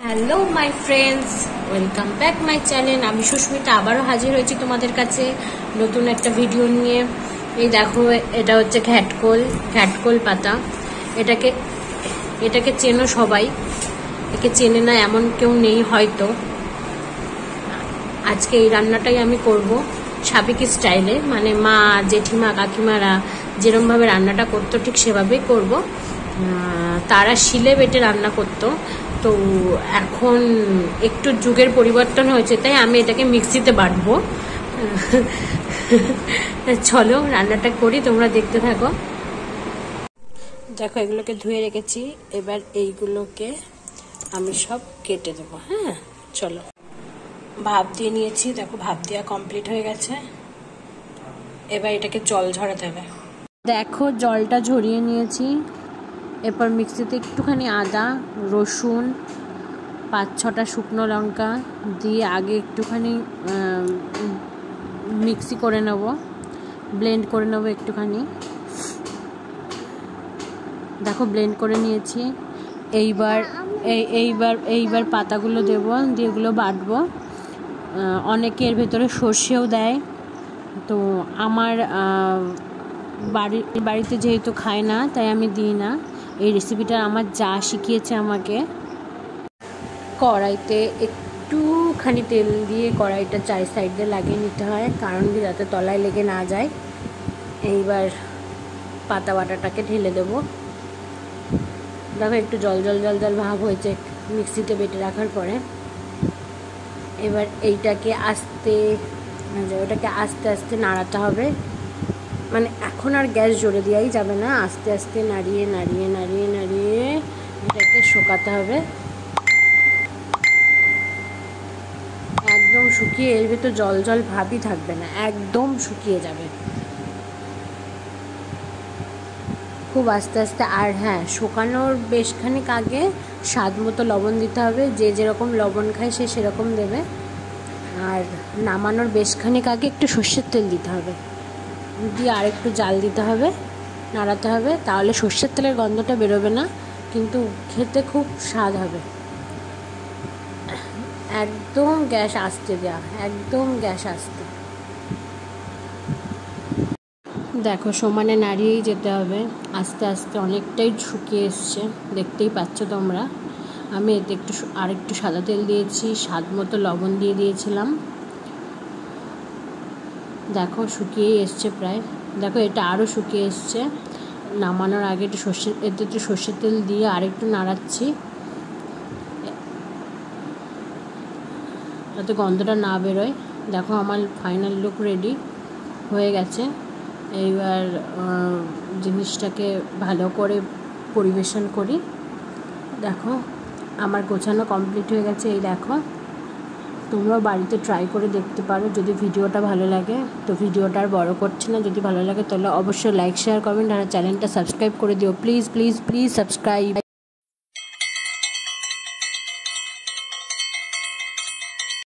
Hello my friends, welcome back my channel. আমি সুস্মিতা আবারও হাজির হয়েছি তোমাদের কাছে নতুন একটা ভিডিও নিয়ে। এই দেখো, এটা হচ্ছে ঘ্যাটকোল পাতা। এটাকে চেনো সবাই, একে চেনে না এমন কেউ নেই হয়তো। আজকে এই রান্নাটাই আমি করব সাবেকি স্টাইলে, মানে মা, জেঠিমা, কাকিমারা যেরমভাবে রান্নাটা করতো ঠিক সেভাবেই করব। তারা শিলে বেটে রান্না করতো, তো এখন একটু যুগের পরিবর্তন হয়েছে, তাই আমি এটাকে মিক্সিতে বাটবো। চলো রান্নাটা করি, তোমরা দেখতে থাকো। দেখো, এগুলোকে ধুয়ে রেখেছি, এবার এইগুলোকে আমি সব কেটে দেবো। হ্যাঁ চলো। ভাপ দিয়ে নিয়েছি, দেখো ভাপ দেওয়া কমপ্লিট হয়ে গেছে। এবার এটাকে জল ঝরাতে হবে। দেখো জলটা ঝরিয়ে নিয়েছি। এরপর মিক্সিতে একটুখানি আদা, রসুন, 5-6টা শুকনো লঙ্কা দিয়ে আগে একটুখানি মিক্সি করে নেব, ব্লেন্ড করে নেব একটুখানি। দেখো ব্লেন্ড করে নিয়েছি। এইবার পাতাগুলো দেব, দিয়ে এগুলো বাটবো। অনেকে এর ভেতরে সর্ষেও দেয়, তো আমার বাড়িতে যেহেতু খায় না তাই আমি দিই না। এই রেসিপিটা আমার যা শিখিয়েছে আমাকে। কড়াইতে একটুখানি তেল দিয়ে কড়াইটা 4 সাইড দিয়ে লাগিয়ে নিতে হয়, কারণ কি যাতে তলায় লেগে না যায়। এইবার পাতা বাটাটাকে ঢেলে দেবো। দেখো একটু জল ভাব হয়েছে মিক্সিতে বেটে রাখার পরে। এবার ওটাকে আস্তে আস্তে নাড়াতে হবে, মানে এখন আর গ্যাস জোরে দেওয়াই যাবে না, আস্তে আস্তে নাড়িয়ে এটাকে শুকাতে হবে। একদম শুকিয়ে, এর ভেতর জল ভাবই থাকবে না, একদম শুকিয়ে যাবে খুব আস্তে আস্তে। আর হ্যাঁ, শুকানোর বেশ খানিক আগে স্বাদ মতো লবণ দিতে হবে, যে যেরকম লবণ খায় সে সেরকম দেবে। আর নামানোর বেশ খানিক আগে একটু সর্ষের তেল দিতে হবে, দিয়ে আর একটু জাল দিতে হবে, নাড়াতে হবে। তাহলে সর্ষের তেলের গন্ধটা বেরোবে না, কিন্তু খেতে খুব স্বাদ হবে। একদম গ্যাস আস্তে দেওয়া, একদম গ্যাস আস্তে। দেখো সমানে নাড়িয়েই যেতে হবে, আস্তে আস্তে অনেকটাই শুকিয়ে এসছে, দেখতেই পাচ্ছ তোমরা। আমি এতে আরেকটু সাদা তেল দিয়েছি, স্বাদ মতো লবণ দিয়ে দিয়েছিলাম। দেখো শুকিয়েই এসছে প্রায়। দেখো এটা আরও শুকিয়ে এসছে। নামানোর আগে একটু সর্ষের তেল দিয়ে আরেকটু নাড়াচ্ছি, যাতে গন্ধটা না বেরোয়। দেখো আমার ফাইনাল লুক রেডি হয়ে গেছে। এইবার জিনিসটাকে ভালো করে পরিবেশন করি। দেখো আমার গোছানো কমপ্লিট হয়ে গেছে। এই দেখো, তোমরাও বাড়িতে ট্রাই করে দেখতে পারো যদি ভিডিওটা ভালো লাগে। তো ভিডিওটা আর বড় করছি না, যদি ভালো লাগে তাহলে অবশ্যই লাইক, শেয়ার, কমেন্ট আর চ্যানেলটা সাবস্ক্রাইব করে দিও। Please please please subscribe.